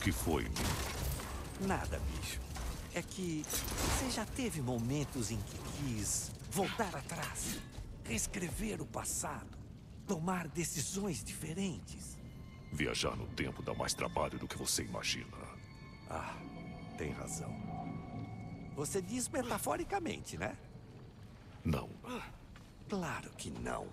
que foi, Mimir? Nada, bicho. É que você já teve momentos em que quis voltar atrás, reescrever o passado, tomar decisões diferentes. Viajar no tempo dá mais trabalho do que você imagina. Ah, tem razão. Você diz metaforicamente, né? Não. Claro que não.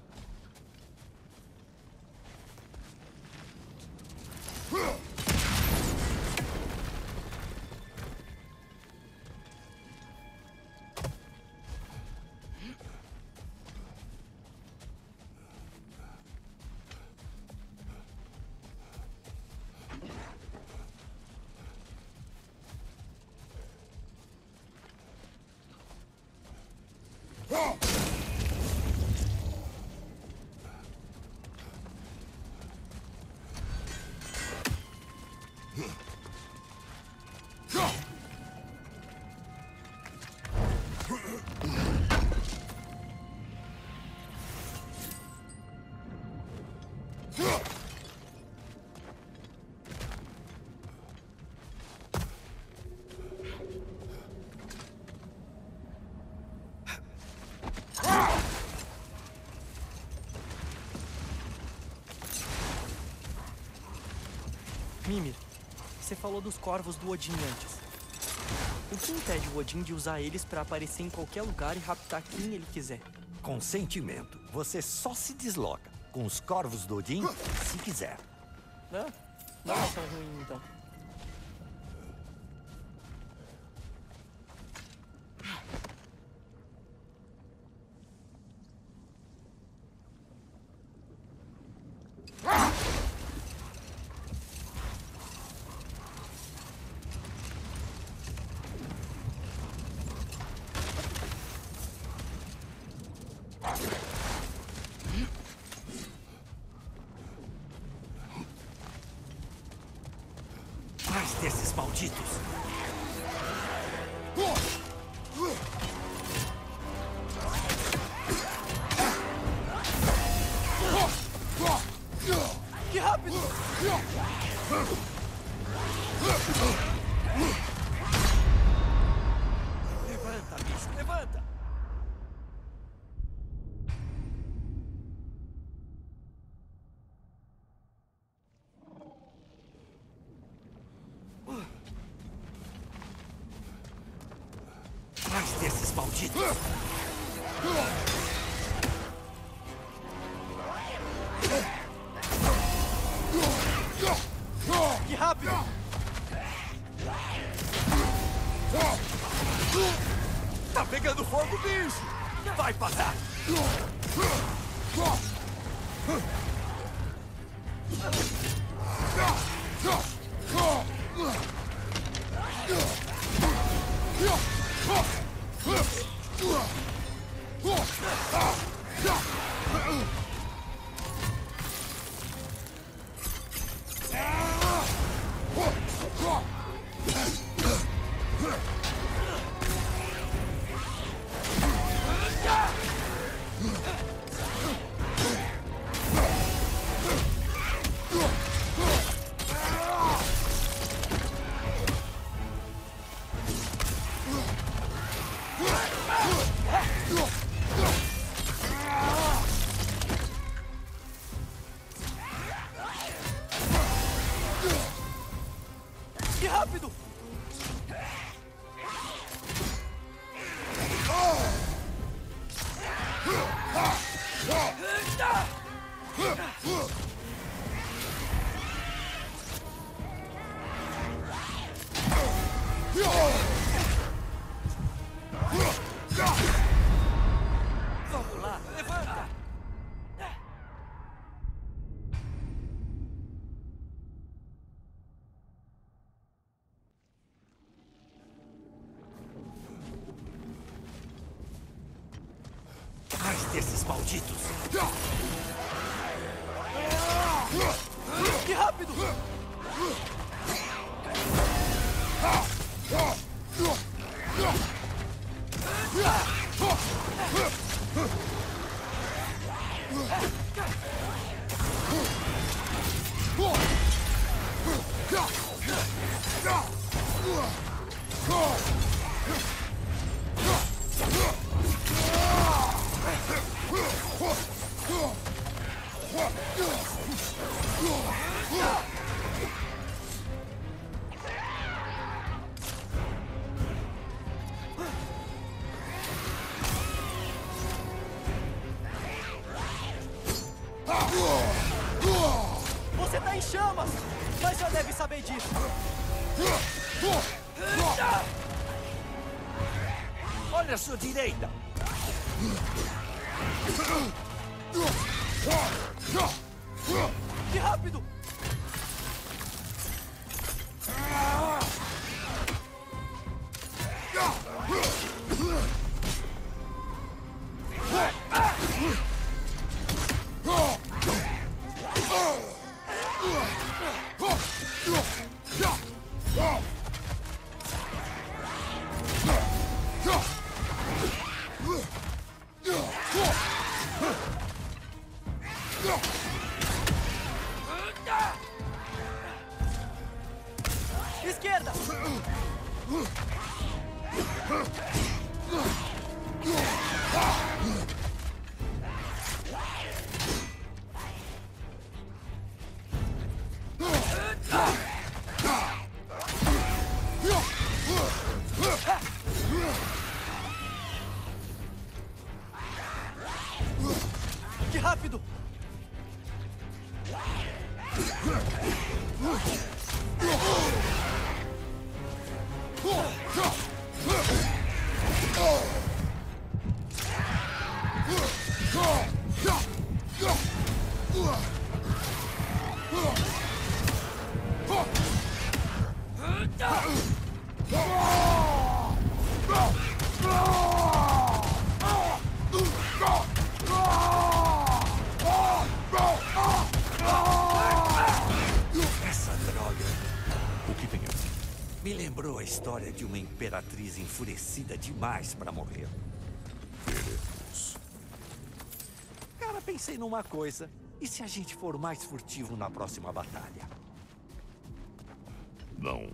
Mimir, você falou dos corvos do Odin antes. O que impede o Odin de usar eles pra aparecer em qualquer lugar e raptar quem ele quiser? Consentimento. Você só se desloca com os corvos do Odin se quiser. Não é tão ruim, então. Mais desses malditos. Que rápido! Levanta, bicho, levanta! Mais desses malditos! Que rápido! Tá pegando fogo, bicho! Vai passar! Que rápido! Vamos lá, levanta! Mais desses malditos! Que rápido! Você tá em chamas! Mas já deve saber disso! Olha a sua direita! Que rápido! Esquerda! Que rápido! Essa droga O que tem aqui? me lembrou a história de uma imperatriz enfurecida demais pra morrer. Veremos. Cara, pensei numa coisa. E se a gente for mais furtivo na próxima batalha? Não.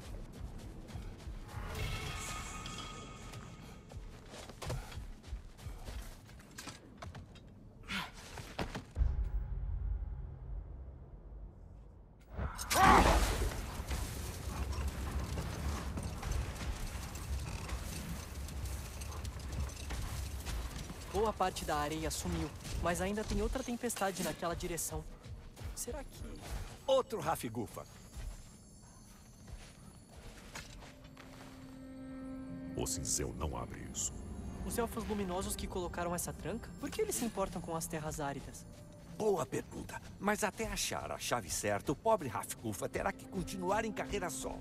Boa parte da areia sumiu, mas ainda tem outra tempestade naquela direção. Será que... Outro Rafigufa. O cinzel não abre isso. Os elfos luminosos que colocaram essa tranca? Por que eles se importam com as terras áridas? Boa pergunta. Mas até achar a chave certa, o pobre Rafigufa terá que continuar em carreira solo.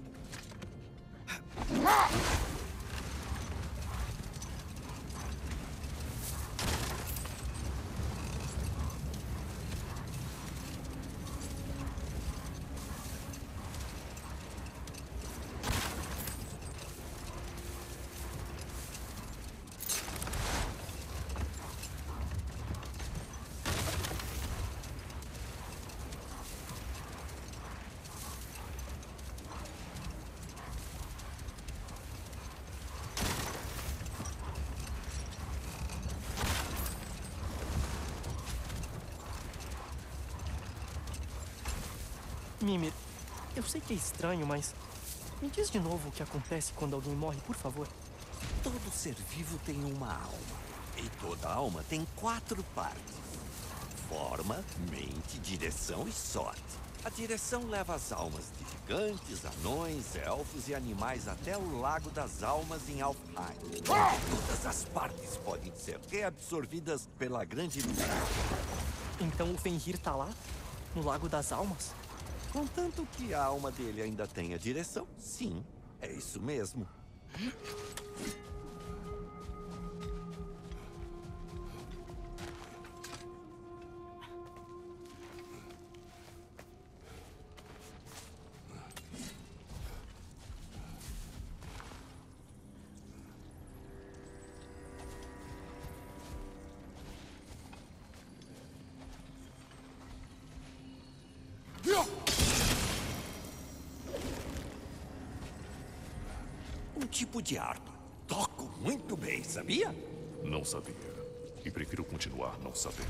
Mimir, eu sei que é estranho, mas... Me diz de novo o que acontece quando alguém morre, por favor. Todo ser vivo tem uma alma. E toda alma tem 4 partes: forma, mente, direção e sorte. A direção leva as almas de gigantes, anões, elfos e animais até o Lago das Almas em Alfheim. Todas as partes podem ser reabsorvidas pela grande luz. Então o Fenrir tá lá? No Lago das Almas? Contanto que a alma dele ainda tenha direção, sim, é isso mesmo. Um tipo de arma. Toco muito bem, sabia? Não sabia. E prefiro continuar não sabendo.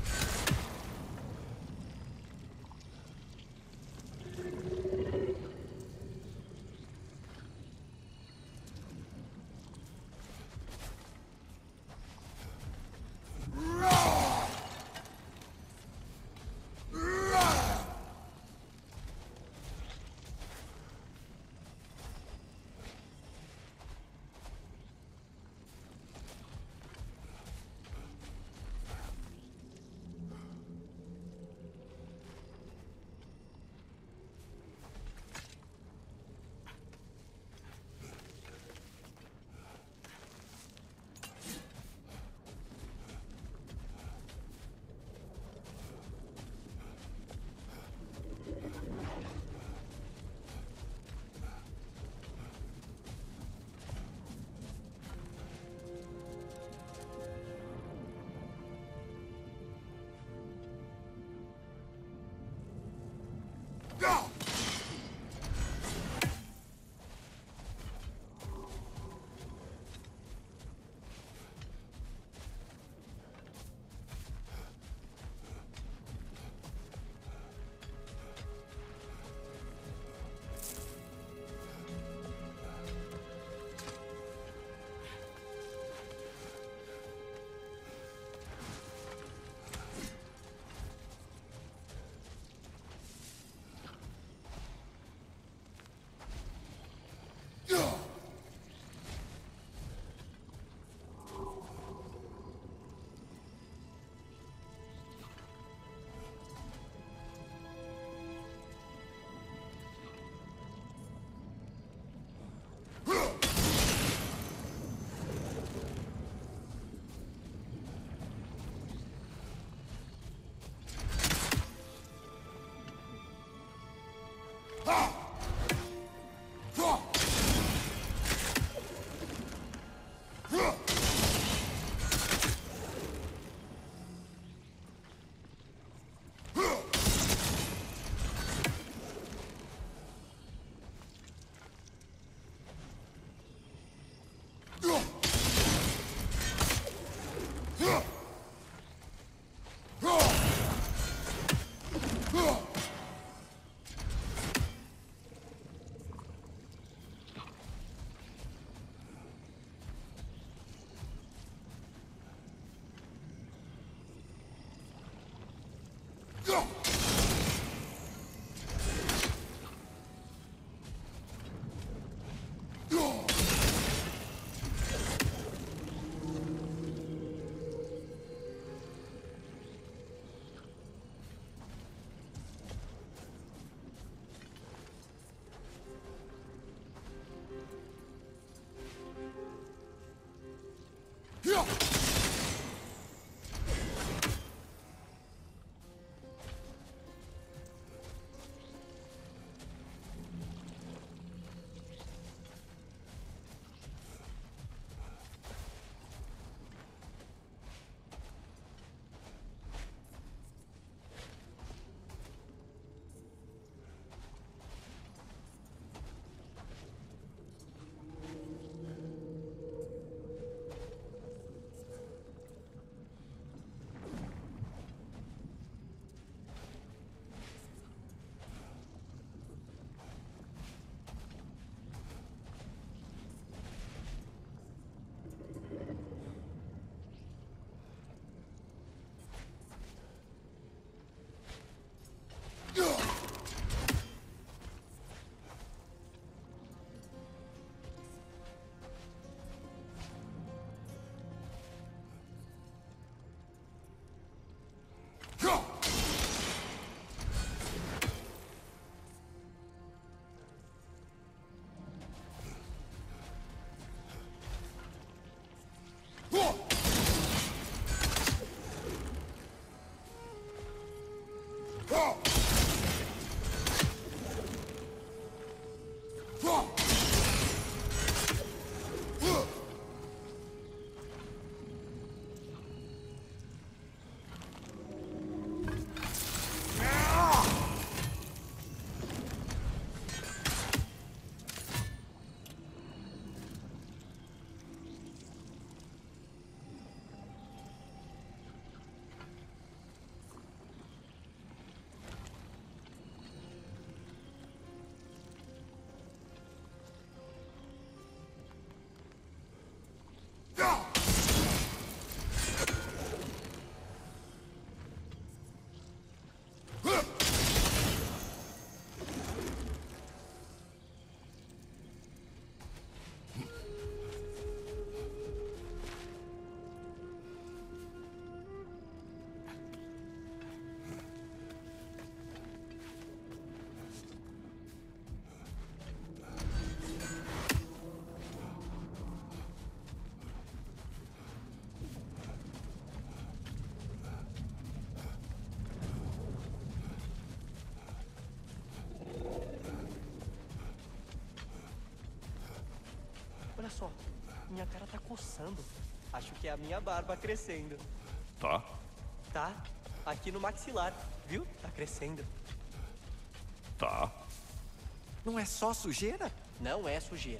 só, minha cara tá coçando. Acho que é a minha barba crescendo. Tá? Tá? Aqui no maxilar, viu? Tá crescendo. Tá. Não é só sujeira? Não é sujeira.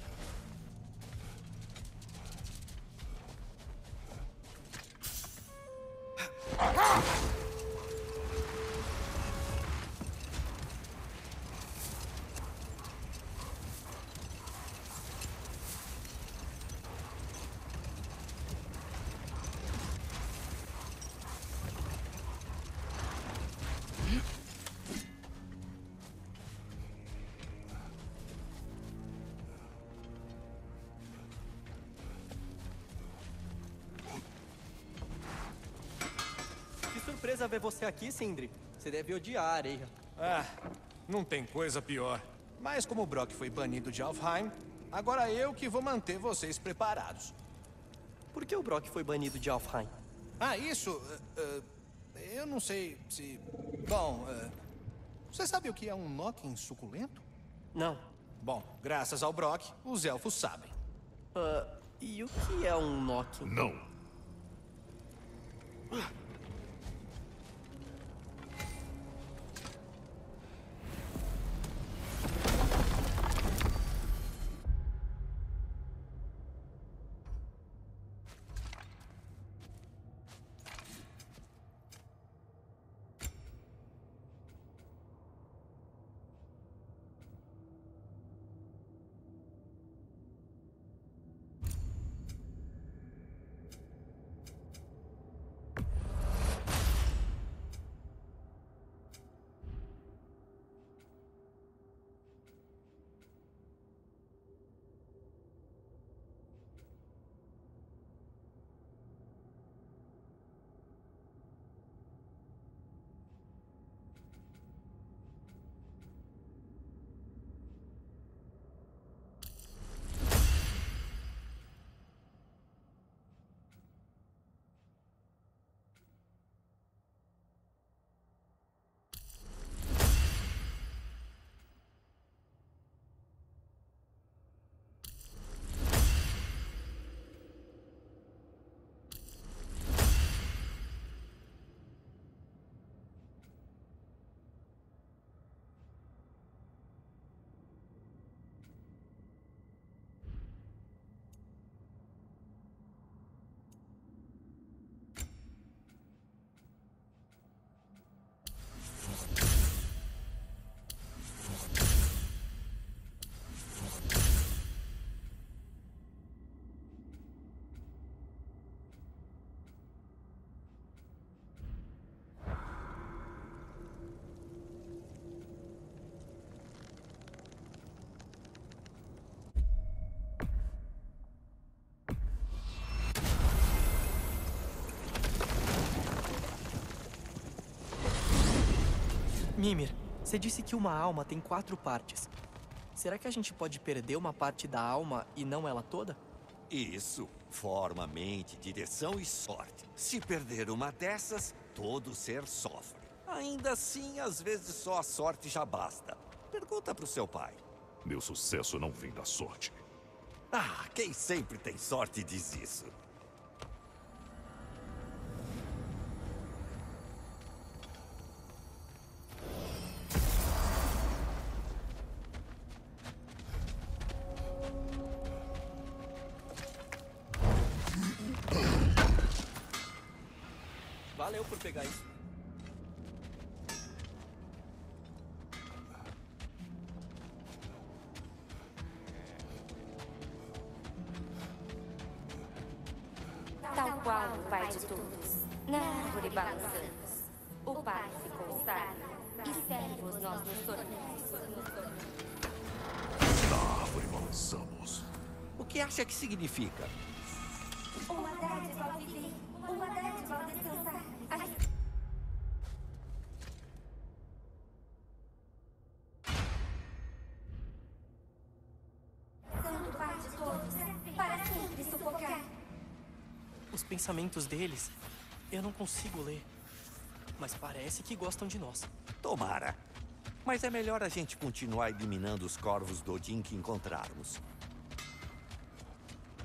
Que surpresa ver você aqui, Sindri. Você deve odiar a areia. Ah, não tem coisa pior. Mas como o Brock foi banido de Alfheim, agora eu que vou manter vocês preparados. Por que o Brock foi banido de Alfheim? Ah, isso... eu não sei se... Bom, você sabe o que é um Nokken suculento? Não. Bom, graças ao Brock, os elfos sabem. E o que é um Nokken? Não. Mimir, você disse que uma alma tem 4 partes. Será que a gente pode perder uma parte da alma e não ela toda? Isso. Forma, mente, direção e sorte. Se perder uma dessas, todo ser sofre. Ainda assim, às vezes só a sorte já basta. Pergunta pro seu pai. Meu sucesso não vem da sorte. Ah, quem sempre tem sorte diz isso. Valeu por pegar isso. Tal qual o pai de todos, na árvore balançamos. O pai ficou sábio e servos nós nos tornamos. Na árvore balançamos. O que acha que significa? Uma dádiva ao viver, uma dádiva ao descansar. Santo pai de todos, para sempre sufocar. Os pensamentos deles, eu não consigo ler. Mas parece que gostam de nós. Tomara. Mas é melhor a gente continuar eliminando os corvos do Odin que encontrarmos.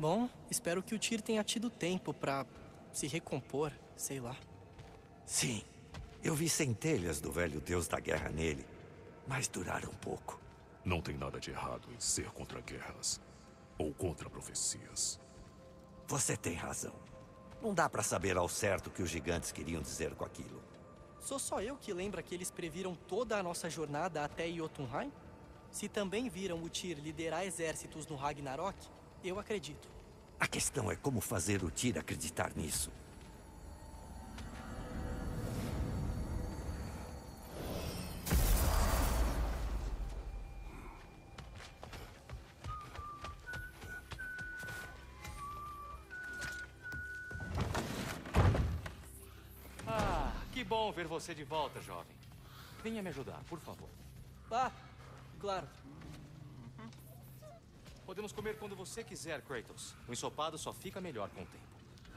Bom, espero que o Tyr tenha tido tempo pra se recompor, sei lá. Sim, eu vi centelhas do velho deus da guerra nele, mas duraram pouco. Não tem nada de errado em ser contra guerras ou contra profecias. Você tem razão. Não dá pra saber ao certo o que os gigantes queriam dizer com aquilo. Sou só eu que lembra que eles previram toda a nossa jornada até Jotunheim? Se também viram o Tyr liderar exércitos no Ragnarok, eu acredito. A questão é como fazer o Tyr acreditar nisso. Que bom ver você de volta, jovem. Venha me ajudar, por favor. Ah, claro. Podemos comer quando você quiser, Kratos. O ensopado só fica melhor com o tempo.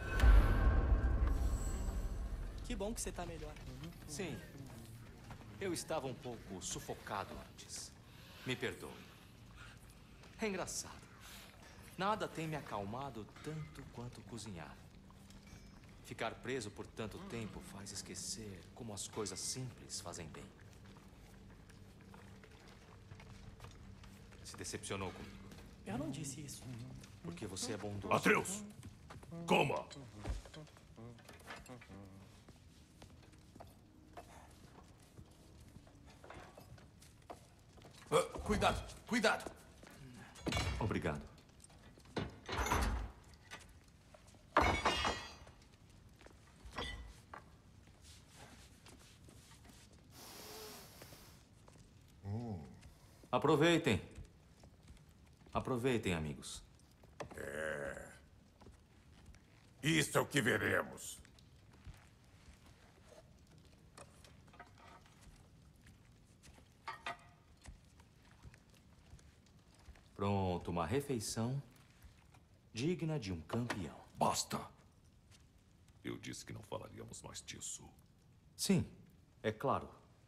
Que bom que você tá melhor. Sim. Eu estava um pouco sufocado antes. Me perdoe. É engraçado. Nada tem me acalmado tanto quanto cozinhar. Ficar preso por tanto tempo faz esquecer como as coisas simples fazem bem. Se decepcionou comigo. Eu não disse isso. Porque você é bondoso. Atreus! Coma! Cuidado, cuidado. Obrigado. Aproveitem. Aproveitem, amigos. Isso é o que veremos. Pronto, uma refeição digna de um campeão. Basta! Eu disse que não falaríamos mais disso. Sim, é claro.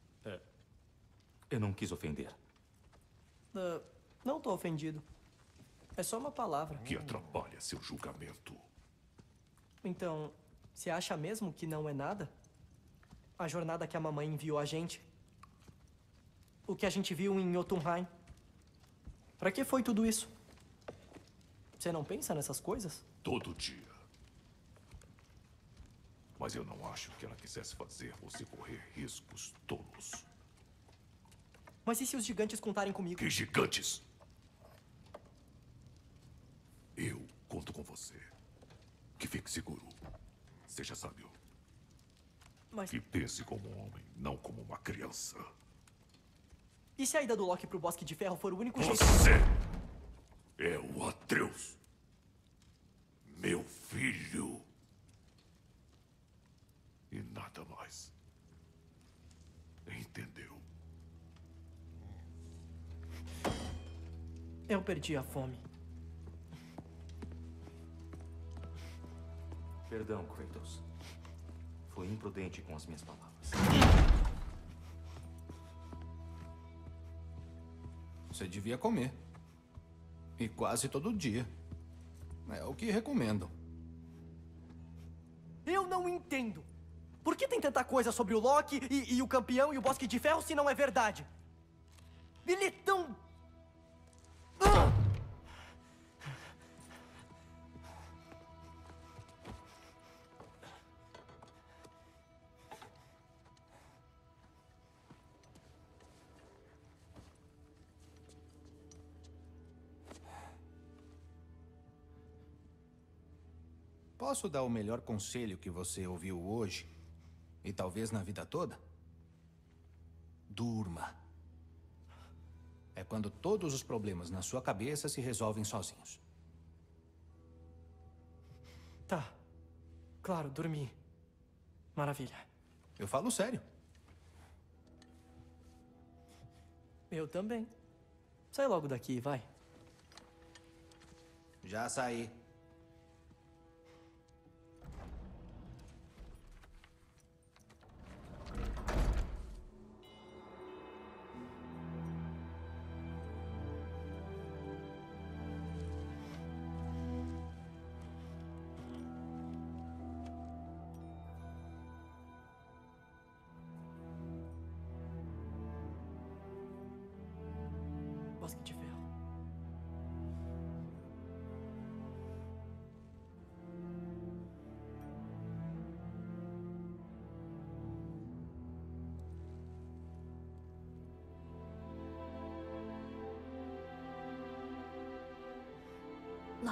Eu não quis ofender. Não tô ofendido. É só uma palavra. Que atrapalha seu julgamento. Então, você acha mesmo que não é nada? A jornada que a mamãe enviou a gente? O que a gente viu em Jotunheim? Pra que foi tudo isso? Você não pensa nessas coisas? Todo dia. Mas eu não acho que ela quisesse fazer você correr riscos tolos. Mas e se os gigantes contarem comigo? Que gigantes! Eu conto com você. Que fique seguro. Seja sábio. Mas... Que pense como um homem, não como uma criança. E se a ida do Loki pro Bosque de Ferro for o único jeito... Você é o Atreus. Meu filho. E nada mais. Entendeu? Eu perdi a fome. Perdão, Kratos. Fui imprudente com as minhas palavras. Você devia comer. E quase todo dia. É o que recomendam. Eu não entendo. Por que tem tanta coisa sobre o Loki e o campeão e o Bosque de Ferro se não é verdade? Ele é tão... Posso dar o melhor conselho que você ouviu hoje? E talvez na vida toda? Durma. É quando todos os problemas na sua cabeça se resolvem sozinhos. Tá. Claro, dormi. Maravilha. Eu falo sério. Eu também. Sai logo daqui, vai. Já saí.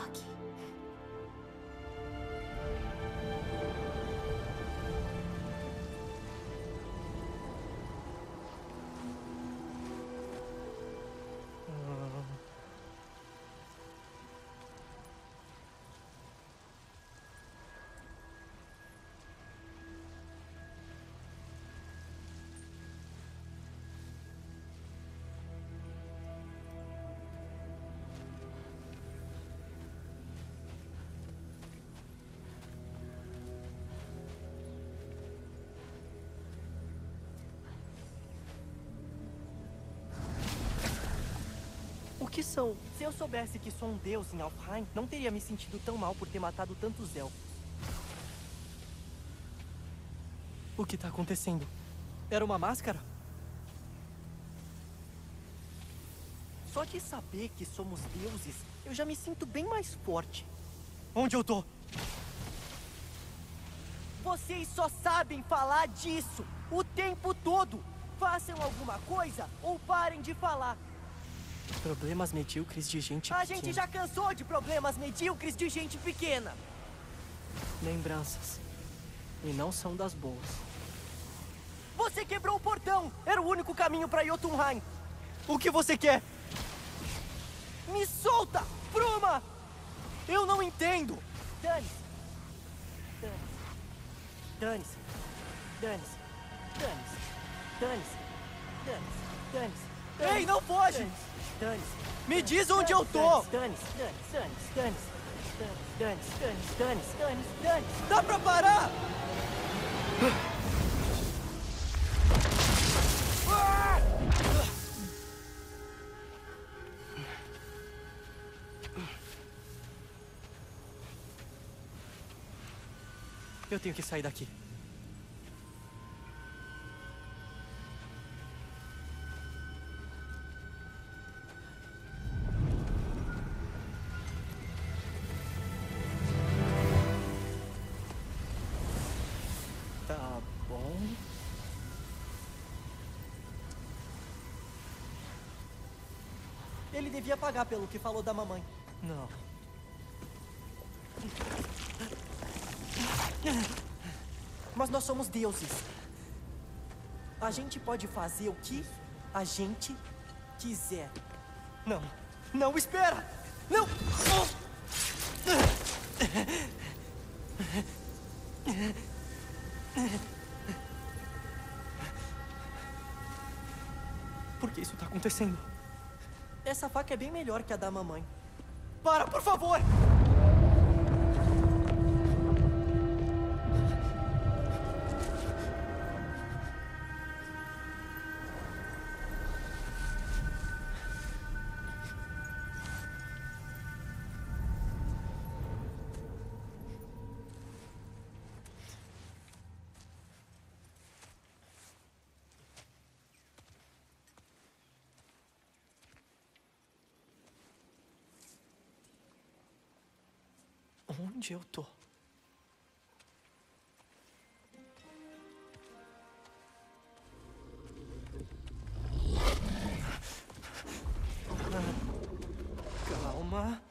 Brock. O que são? Se eu soubesse que sou um deus em Alfheim, não teria me sentido tão mal por ter matado tantos elfos. O que tá acontecendo? Era uma máscara? Só de saber que somos deuses, eu já me sinto bem mais forte. Onde eu tô? Vocês só sabem falar disso o tempo todo. Façam alguma coisa ou parem de falar. Problemas medíocres de gente pequena. A gente já cansou de problemas medíocres de gente pequena. Lembranças. E não são das boas. Você quebrou o portão! Era o único caminho para Jotunheim. O que você quer? Me solta! Bruma! Eu não entendo! Dane-se. Dane-se. Dane-se. Dane-se. Dane-se. Dane-se. Dane-se. Ei, não foge! Dane-se. Me diz onde eu tô! Dane-se. Dane-se. Dane-se. Dane-se. Dane-se. Dane-se. Dane-se. Dane-se. Dane-se. Dá pra parar! Eu tenho que sair daqui. Tá bom. Ele devia pagar pelo que falou da mamãe. Não. Mas nós somos deuses. A gente pode fazer o que a gente quiser. Não. Não, espera! Não! Por que isso tá acontecendo? Essa faca é bem melhor que a da mamãe. Para, por favor! Onde eu tô? Calma.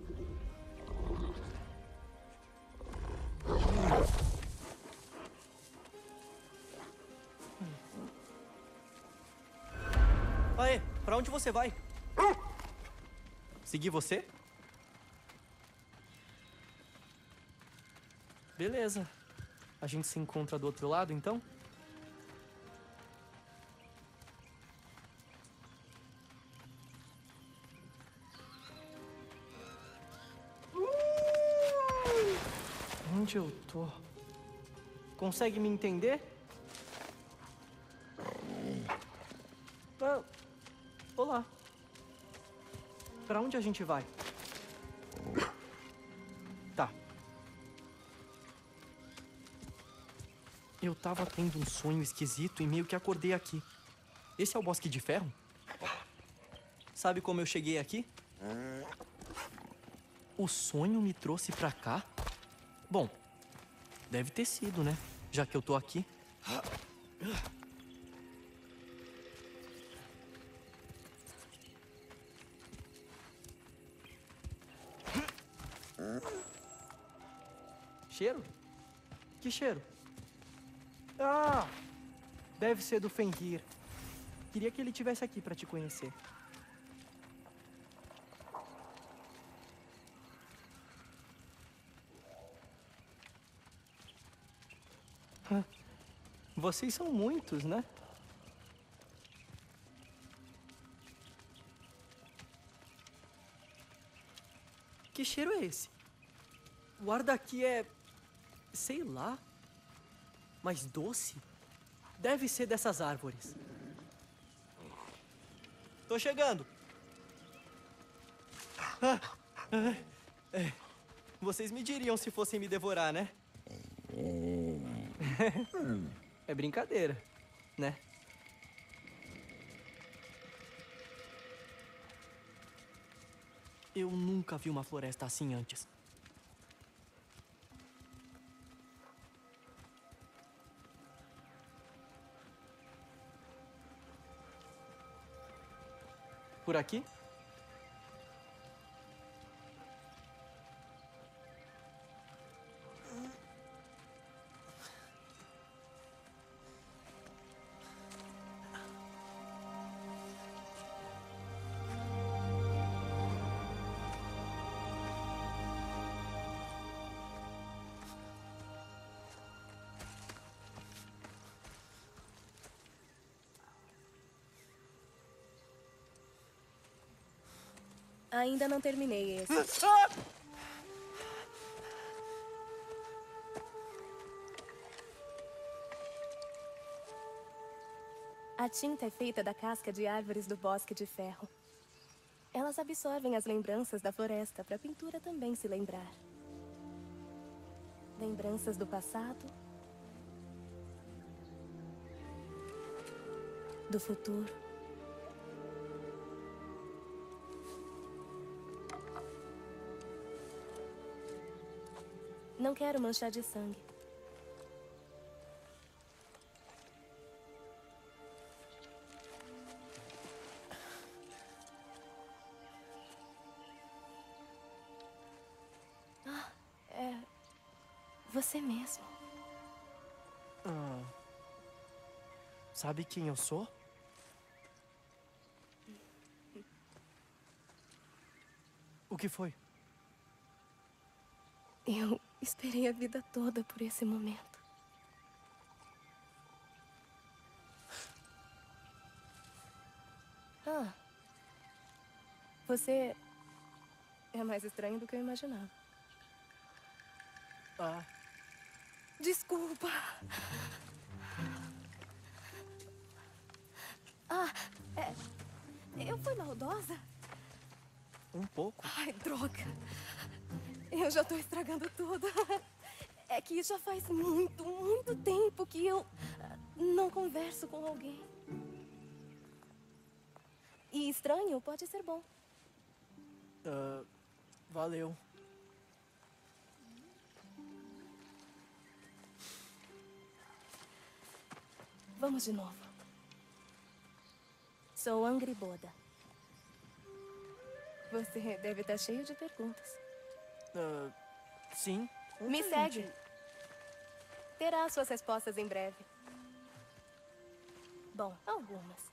Aê, pra onde você vai? Seguir você? Beleza. A gente se encontra do outro lado, então? Onde eu tô? Consegue me entender? Ah, olá. Pra onde a gente vai? Tá. Eu tava tendo um sonho esquisito e meio que acordei aqui. Esse é o Bosque de Ferro? Sabe como eu cheguei aqui? O sonho me trouxe pra cá? Bom, deve ter sido, né? Já que eu tô aqui. Cheiro? Que cheiro? Ah! Deve ser do Fenrir. Queria que ele tivesse aqui pra te conhecer. Vocês são muitos, né? Que cheiro é esse? O ar daqui é... sei lá... mais doce? Deve ser dessas árvores. Tô chegando. Vocês me diriam se fossem me devorar, né? É brincadeira, né? Eu nunca vi uma floresta assim antes. Por aqui? Ainda não terminei esse. A tinta é feita da casca de árvores do bosque de ferro. Elas absorvem as lembranças da floresta para a pintura também se lembrar. Lembranças do passado, do futuro. Não quero manchar de sangue. Ah, é... você mesmo. Sabe quem eu sou? O que foi? Eu esperei a vida toda por esse momento. Ah. Você é mais estranho do que eu imaginava. Ah. Desculpa. Ah, eu fui maldosa? Um pouco. Ai, droga. Eu já tô estragando tudo. É que já faz muito tempo que eu não converso com alguém. E estranho pode ser bom. Valeu. Vamos de novo. Sou Angry Boda. Você deve estar cheio de perguntas. Sim. Me segue. Terá suas respostas em breve. Bom, algumas.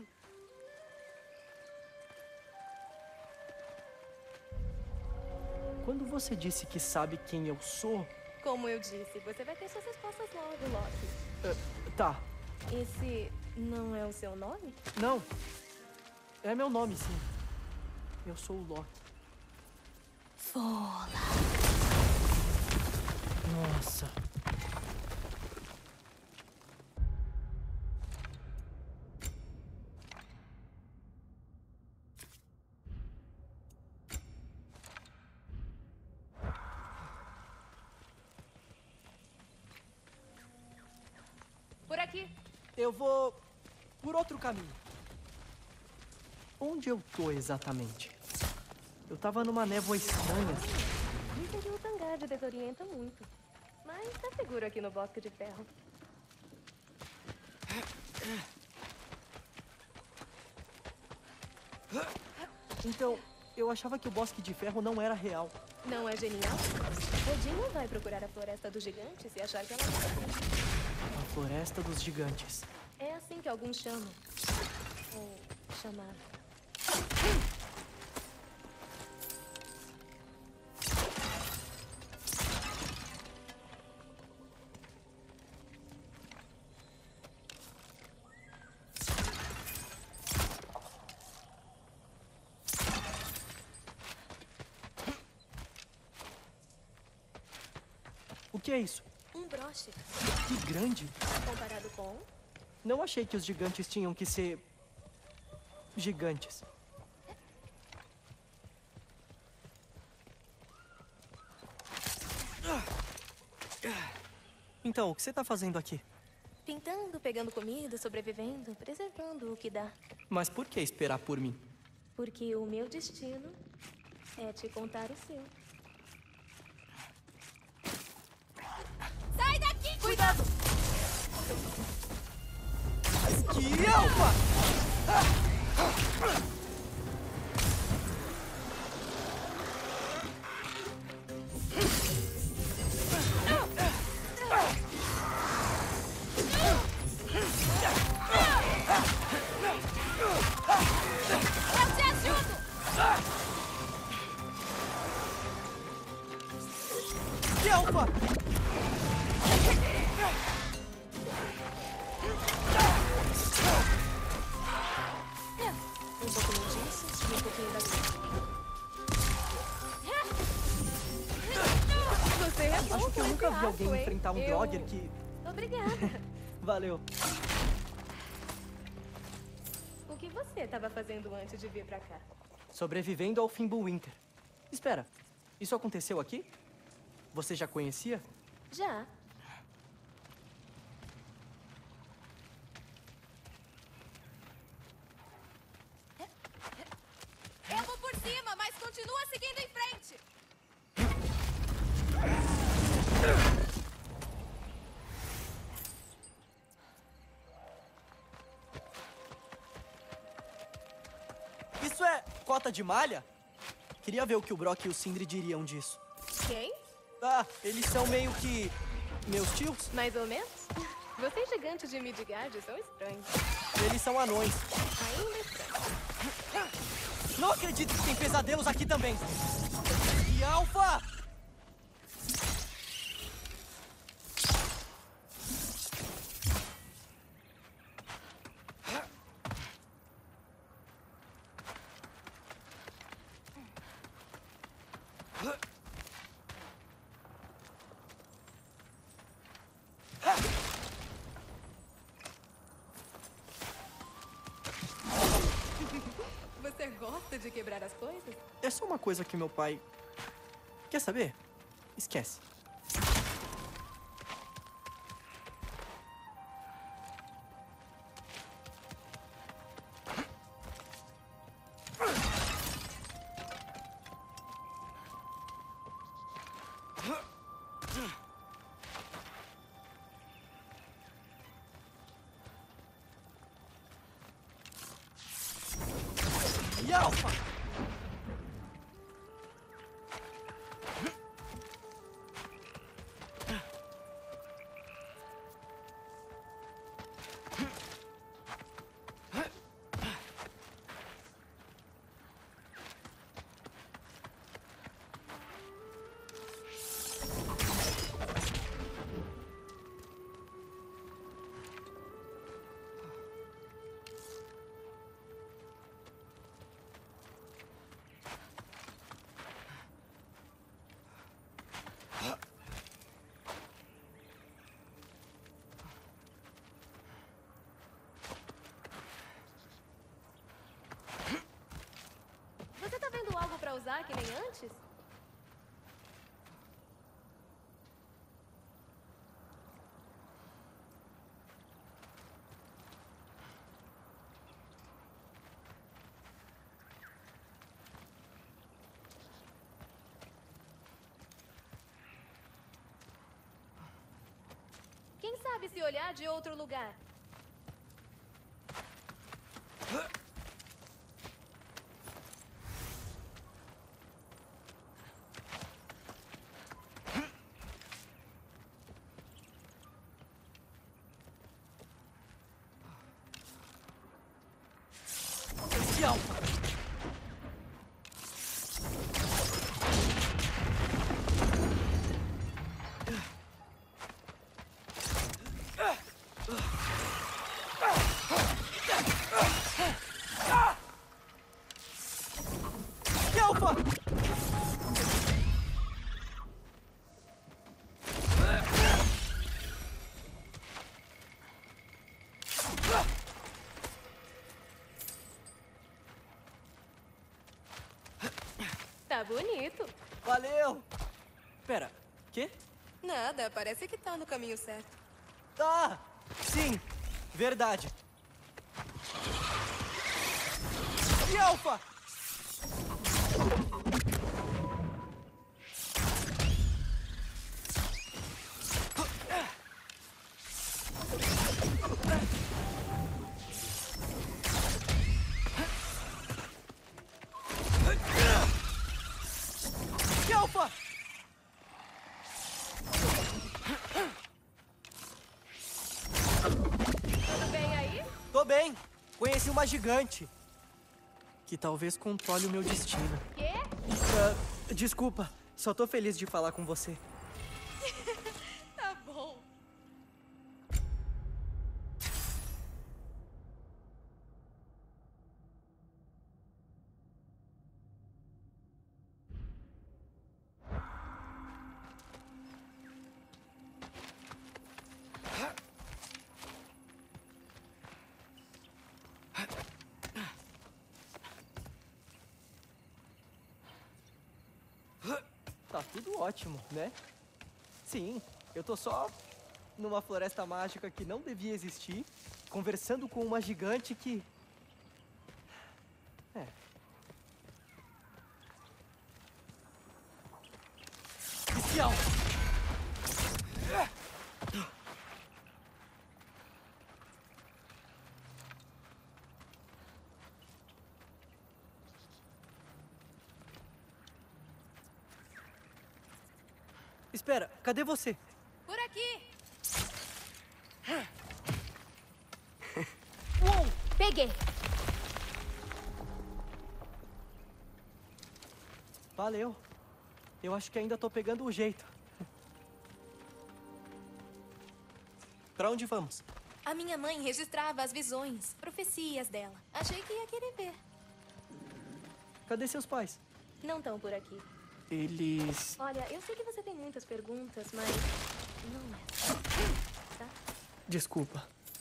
Quando você disse que sabe quem eu sou... Como eu disse, você vai ter suas respostas logo, Loki. Tá. Esse não é o seu nome? Não. É meu nome, sim. Eu sou o Loki. Fola. Nossa. Por aqui. Eu vou por outro caminho. Onde eu tô exatamente? Eu tava numa névoa estranha. Dizem que o Tangard desorienta muito. Mas tá seguro aqui no Bosque de Ferro. Então, eu achava que o Bosque de Ferro não era real. Não é genial? Odin não vai procurar a Floresta dos Gigantes e achar que ela vai. A Floresta dos Gigantes. É assim que alguns chamam. Ou chamaram. O que é isso? Um broche. Que grande! Comparado com... Não achei que os gigantes tinham que ser... gigantes. Então, o que você tá fazendo aqui? Pintando, pegando comida, sobrevivendo, preservando o que dá. Mas por que esperar por mim? Porque o meu destino é te contar o seu. Sai daqui! Cuidado! Que alfa! Eu te ajudo! Que alfa! Um pouquinho disso e um pouquinho daquilo. Você é bom Acho que eu com nunca esse vi alguém arco, hein? enfrentar um Draugr que... Obrigada. Valeu. O que você estava fazendo antes de vir pra cá? Sobrevivendo ao Fimbulwinter. Espera, isso aconteceu aqui? Você já conhecia? Já. Eu vou por cima, mas continua seguindo em frente. Isso é cota de malha? Queria ver o que o Brock e o Sindri diriam disso. Quem? Ah, eles são meio que... meus tios? Mais ou menos? Vocês gigantes de Midgard são estranhos. Eles são anões. Ainda estranhos. Não acredito que tem pesadelos aqui também. E alfa! Você gosta de quebrar as coisas? É só uma coisa que meu pai... Quer saber? Esquece. E alfa! Você tá vendo algo pra usar que nem antes? Quem sabe se olhar de outro lugar? bonito. Valeu! Pera, quê? Nada, parece que tá no caminho certo. Ah! Sim! Verdade! E Alpha! E Alpha! Tudo bem aí? Tô bem! Conheci uma gigante. Que talvez controle o meu destino. Quê? Desculpa, só tô feliz de falar com você. Tá bom. Tá tudo ótimo, né? Sim, eu tô só numa floresta mágica que não devia existir, conversando com uma gigante que... Espião! Espera, cadê você? Por aqui. Peguei. Valeu. Eu acho que ainda tô pegando o jeito. Pra onde vamos? A minha mãe registrava as visões, profecias dela. Achei que ia querer ver. Cadê seus pais? Não estão por aqui. Eles... Olha, eu sei que você tem muitas perguntas, mas não é. Tá? Desculpa.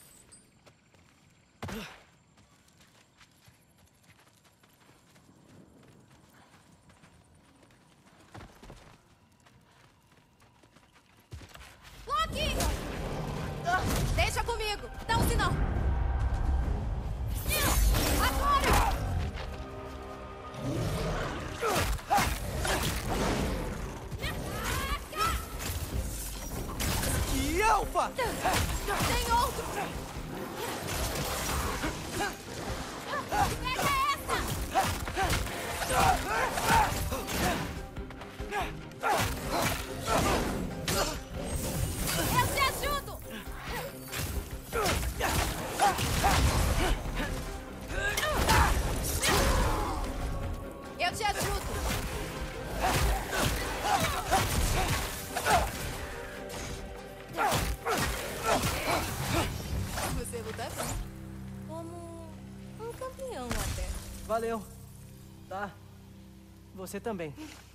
Loki! Deixa comigo! Dá um sinal! Agora! E Alpha! Tem outro! Pega essa! Eu te ajudo! Eu te ajudo! Você luta bem. Como um campeão até. Valeu. Tá. Você também.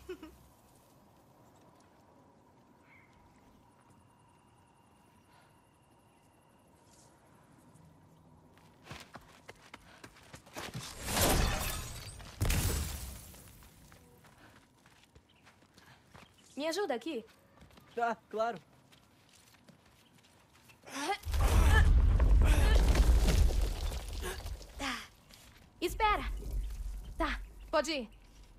Me ajuda aqui? Tá, claro. Tá. Espera. Tá, pode ir.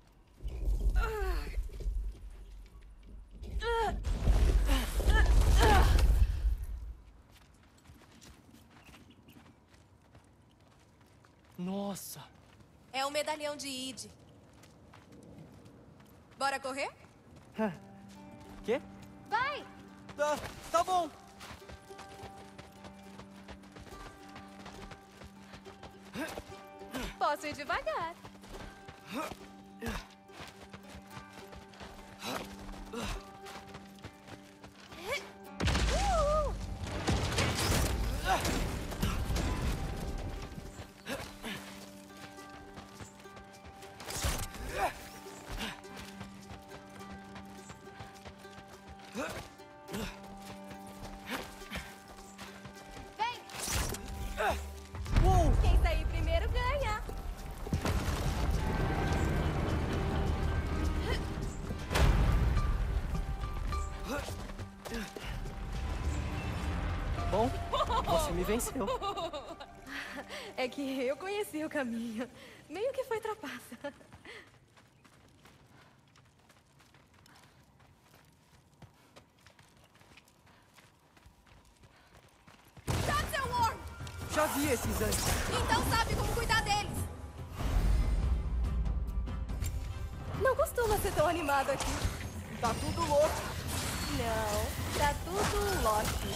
Nossa. É o medalhão de Id. Bora correr? Quê? Vai! Tá bom. Posso ir devagar. Quem sair primeiro ganha. Bom, você me venceu. É que eu conheci o caminho. Meio que foi trapaça. Sabe, seu Worm? Já vi esses antes. Então sabe como cuidar deles. Não costuma ser tão animado aqui. Tá tudo louco. Não, tá tudo Loki.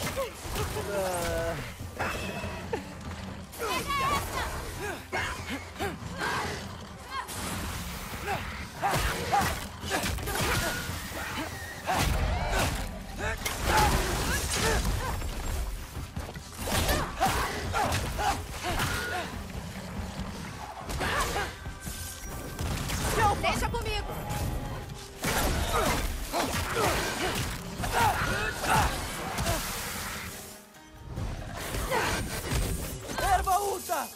Deixa comigo. Erva ultra!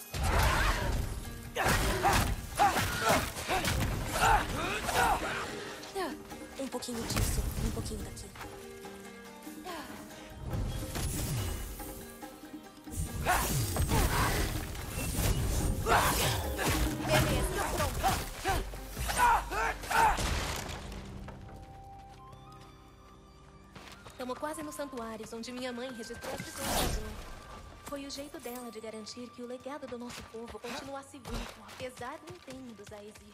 Um pouquinho disso, um pouquinho daquilo. Beleza, pronto. Estamos quase nos santuários, onde minha mãe registrou as pessoas. Foi o jeito dela de garantir que o legado do nosso povo continuasse vivo, apesar do empenho dos Aesir.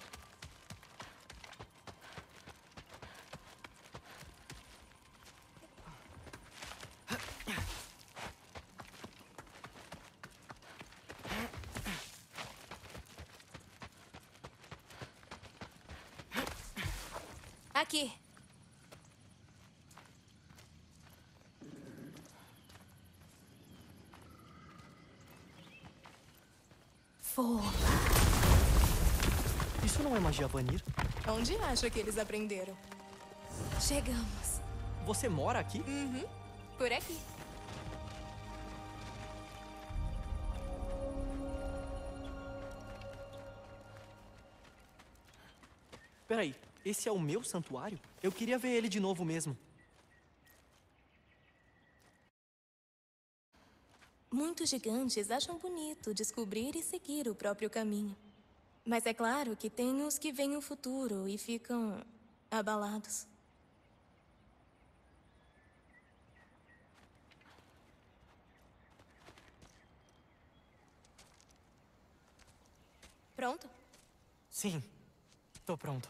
Aqui. Fofa. Isso não é magia Vanir? Onde acha que eles aprenderam? Chegamos. Você mora aqui? Por aqui. Peraí, esse é o meu santuário? Eu queria ver ele de novo mesmo. Muitos gigantes acham bonito descobrir e seguir o próprio caminho. Mas é claro que tem os que veem o futuro e ficam abalados. Pronto? Sim, tô pronto.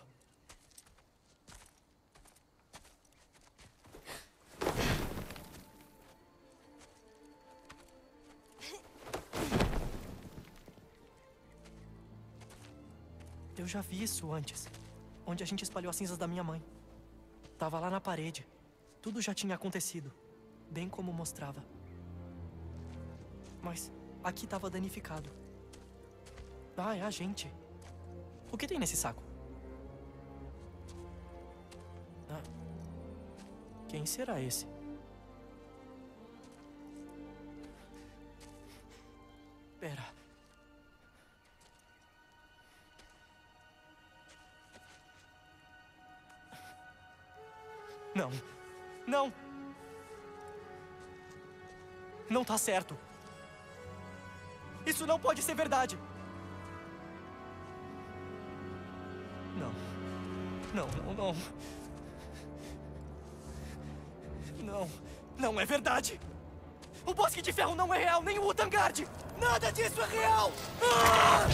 Eu já vi isso antes. Onde a gente espalhou as cinzas da minha mãe. Tava lá na parede. Tudo já tinha acontecido. Bem como mostrava. Mas aqui tava danificado. Ah, é a gente. O que tem nesse saco? Ah, quem será esse? Pera. Não. Não. Não tá certo. Isso não pode ser verdade. Não. Não, não, não. Não. Não é verdade. O Bosque de Ferro não é real, nem o Utangard. Nada disso é real. Ah!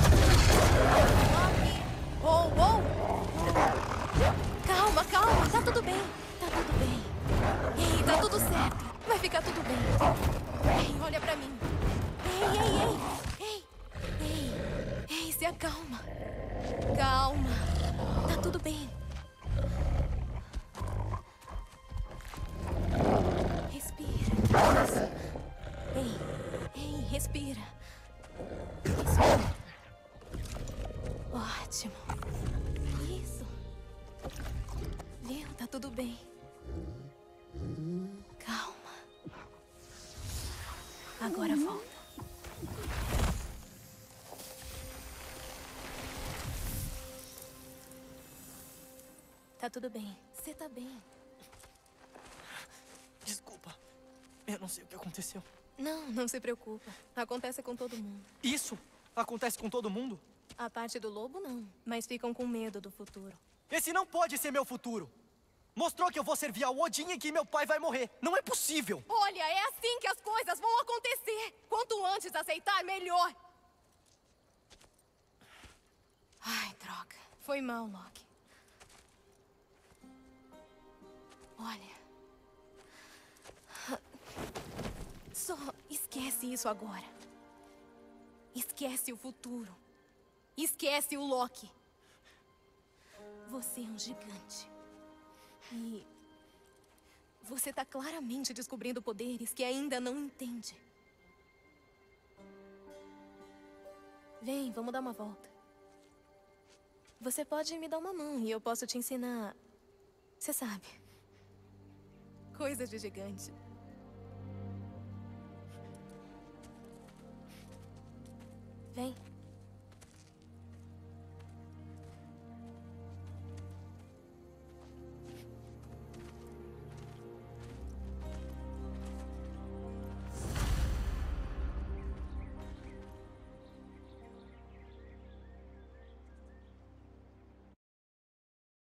Oh, oh! Calma, calma. Tá tudo bem. Tá tudo bem. Ei, tá tudo certo. Vai ficar tudo bem. Ei, olha pra mim. Ei. Ei, se acalma. Calma. Tá tudo bem. Respira. Isso. Ei, respira. Respira. Ótimo. Isso. Viu? Tá tudo bem. Calma. Agora volta. Tá tudo bem. Você tá bem. Desculpa. Eu não sei o que aconteceu. Não se preocupa. Acontece com todo mundo. Isso acontece com todo mundo? A parte do lobo, não. Mas ficam com medo do futuro. Esse não pode ser meu futuro. Mostrou que eu vou servir ao Odin e que meu pai vai morrer. Não é possível. Olha, é assim que as coisas vão acontecer. Quanto antes aceitar, melhor. Ai, droga. Foi mal, Loki. Olha. Só esquece isso agora. Esquece o futuro. Esquece o Loki. Você é um gigante. E você está claramente descobrindo poderes que ainda não entende. Vem, vamos dar uma volta. Você pode me dar uma mão e eu posso te ensinar... Você sabe. Coisas de gigante. Vem.